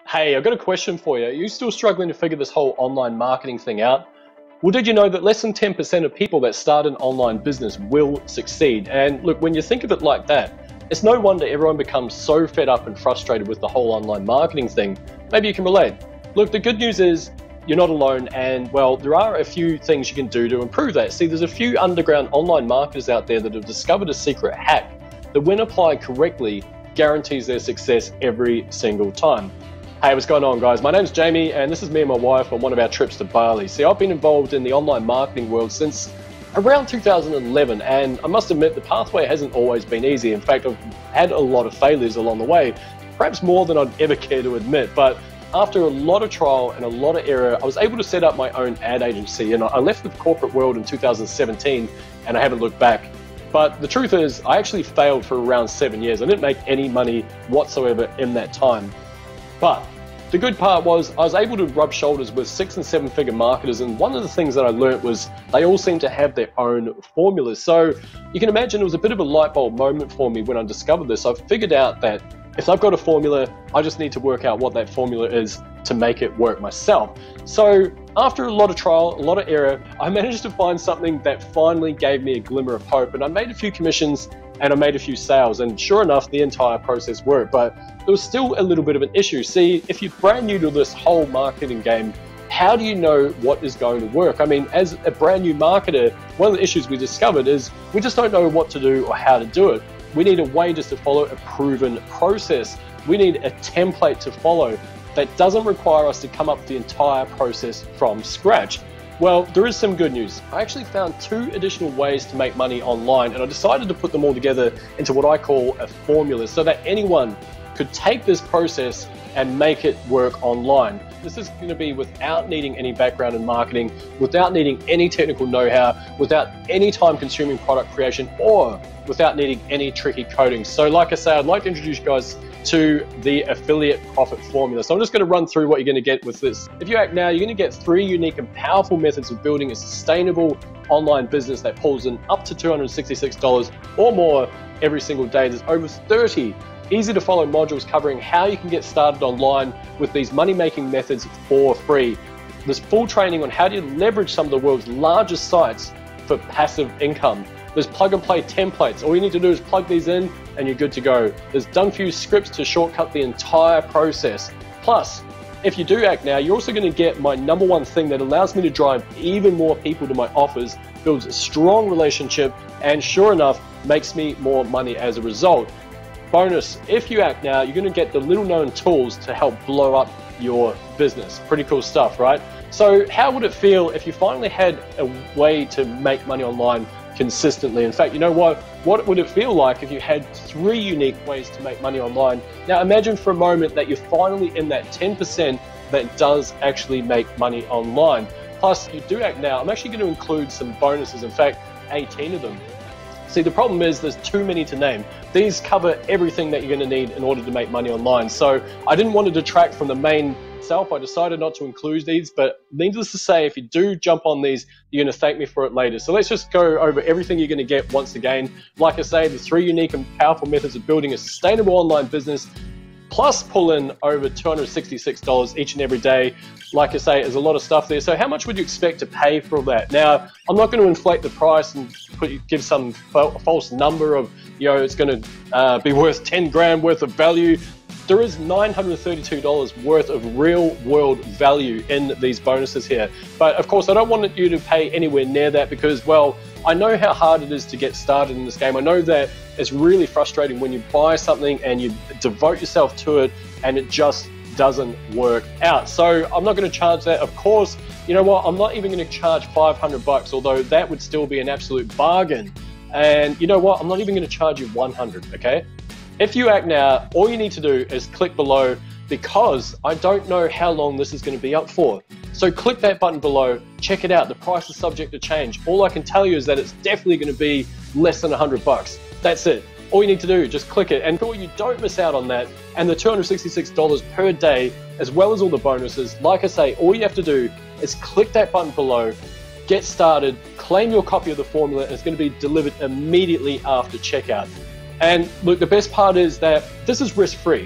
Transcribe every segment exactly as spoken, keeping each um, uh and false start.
Hey, I've got a question for you. Are you still struggling to figure this whole online marketing thing out? Well, did you know that less than ten percent of people that start an online business will succeed? And look, when you think of it like that, it's no wonder everyone becomes so fed up and frustrated with the whole online marketing thing. Maybe you can relate. Look, the good news is you're not alone, and well, there are a few things you can do to improve that. See, there's a few underground online marketers out there that have discovered a secret hack that, when applied correctly, guarantees their success every single time. Hey, what's going on, guys? My name's Jamie, and this is me and my wife on one of our trips to Bali. See, I've been involved in the online marketing world since around two thousand eleven, and I must admit the pathway hasn't always been easy. In fact, I've had a lot of failures along the way, perhaps more than I'd ever care to admit. But after a lot of trial and a lot of error, I was able to set up my own ad agency, and I left the corporate world in two thousand seventeen, and I haven't looked back. But the truth is, I actually failed for around seven years. I didn't make any money whatsoever in that time. But the good part was I was able to rub shoulders with six and seven figure marketers, and one of the things that I learned was they all seem to have their own formulas. So you can imagine it was a bit of a light bulb moment for me when I discovered this. I figured out that if I've got a formula, I just need to work out what that formula is to make it work myself. So after a lot of trial, a lot of error, I managed to find something that finally gave me a glimmer of hope, and I made a few commissions and I made a few sales, and sure enough, the entire process worked. But there was still a little bit of an issue. See, if you're brand new to this whole marketing game, how do you know what is going to work? I mean, as a brand new marketer, one of the issues we discovered is we just don't know what to do or how to do it. We need a way just to follow a proven process. We need a template to follow that doesn't require us to come up with the entire process from scratch. Well, there is some good news. I actually found two additional ways to make money online, and I decided to put them all together into what I call a formula so that anyone could take this process and make it work online. This is going to be without needing any background in marketing, without needing any technical know-how, without any time-consuming product creation, or without needing any tricky coding. So like I say, I'd like to introduce you guys to the affiliate profit formula. So I'm just going to run through what you're going to get with this. If you act now, you're going to get three unique and powerful methods of building a sustainable online business that pulls in up to two hundred sixty-six dollars or more every single day. There's over thirty easy to follow modules covering how you can get started online with these money-making methods for free. There's full training on how to leverage some of the world's largest sites for passive income. There's plug and play templates. All you need to do is plug these in and you're good to go. There's done for you scripts to shortcut the entire process. Plus, if you do act now, you're also going to get my number one thing that allows me to drive even more people to my offers, builds a strong relationship, and sure enough, makes me more money as a result. Bonus, if you act now, you're going to get the little known tools to help blow up your business. Pretty cool stuff, right? So how would it feel if you finally had a way to make money online consistently? In fact, you know what? What would it feel like if you had three unique ways to make money online? Now imagine for a moment that you're finally in that ten percent that does actually make money online. Plus, if you do act now, I'm actually going to include some bonuses, in fact, eighteen of them. See, the problem is there's too many to name. These cover everything that you're going to need in order to make money online. So I didn't want to detract from the main self. I decided not to include these, but needless to say, if you do jump on these, you're going to thank me for it later. So let's just go over everything you're going to get once again. Like I say, the three unique and powerful methods of building a sustainable online business, plus pull in over two hundred sixty-six dollars each and every day. Like I say, there's a lot of stuff there. So how much would you expect to pay for that? Now, I'm not going to inflate the price and put, give some false number of, you know, it's going to uh, be worth ten grand worth of value. There is nine hundred thirty-two dollars worth of real world value in these bonuses here. But of course, I don't want you to pay anywhere near that because, well, I know how hard it is to get started in this game. I know that it's really frustrating when you buy something and you devote yourself to it and it just doesn't work out. So I'm not going to charge that. Of course, you know what? I'm not even going to charge five hundred bucks, although that would still be an absolute bargain. And you know what? I'm not even going to charge you one hundred, okay? If you act now, all you need to do is click below because I don't know how long this is going to be up for. So click that button below, check it out. The price is subject to change. All I can tell you is that it's definitely going to be less than one hundred bucks. That's it. All you need to do, just click it. And so you don't miss out on that and the two hundred sixty-six dollars per day, as well as all the bonuses. Like I say, all you have to do is click that button below, get started, claim your copy of the formula, and it's going to be delivered immediately after checkout. And look, the best part is that this is risk-free.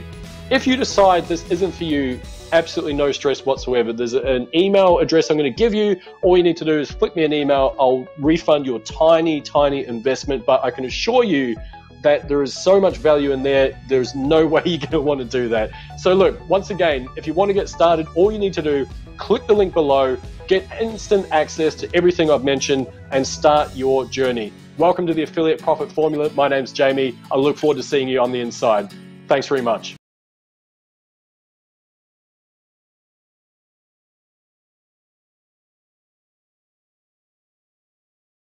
If you decide this isn't for you, absolutely no stress whatsoever. There's an email address I'm going to give you. All you need to do is flick me an email. I'll refund your tiny, tiny investment, but I can assure you that there is so much value in there, there's no way you're going to want to do that. So look, once again, if you want to get started, all you need to do, click the link below, get instant access to everything I've mentioned, and start your journey. Welcome to the Affiliate Profit Formula. My name's Jamie. I look forward to seeing you on the inside. Thanks very much.